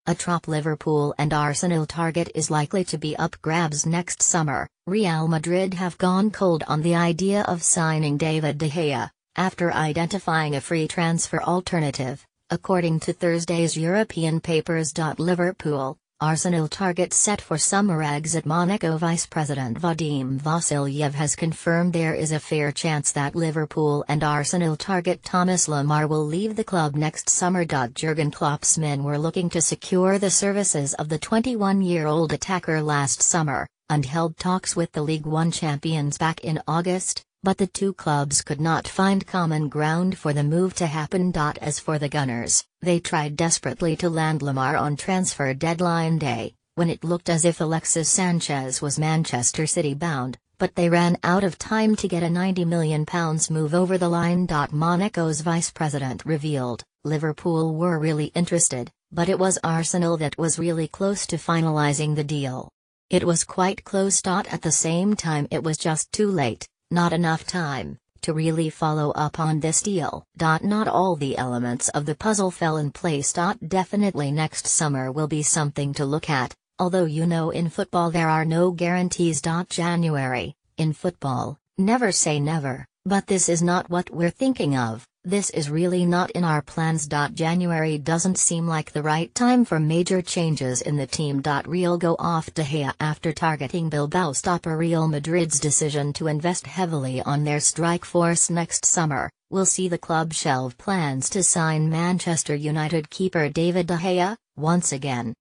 A top Liverpool and Arsenal target is likely to be up grabs next summer. Real Madrid have gone cold on the idea of signing David De Gea, after identifying a free transfer alternative, according to Thursday's European papers. Liverpool, Arsenal target set for summer exit. Monaco Vice President Vadim Vasilyev has confirmed there is a fair chance that Liverpool and Arsenal target Thomas Lemar will leave the club next summer. Jurgen Klopp's men were looking to secure the services of the 21-year-old attacker last summer, and held talks with the League One champions back in August, but the two clubs could not find common ground for the move to happen. As for the Gunners, they tried desperately to land Lemar on transfer deadline day, when it looked as if Alexis Sanchez was Manchester City bound, but they ran out of time to get a £90 million move over the line. Monaco's vice president revealed, Liverpool were really interested, but it was Arsenal that was really close to finalising the deal. It was quite close. At the same time it was just too late. Not enough time to really follow up on this deal. Not all the elements of the puzzle fell in place. Definitely next summer will be something to look at, although in football there are no guarantees. January, in football, never say never, but this is not what we're thinking of. This is really not in our plans. January doesn't seem like the right time for major changes in the team. Real go off De Gea after targeting Bilbao stopper. Real Madrid's decision to invest heavily on their strike force next summer will see the club shelve plans to sign Manchester United keeper David De Gea, once again.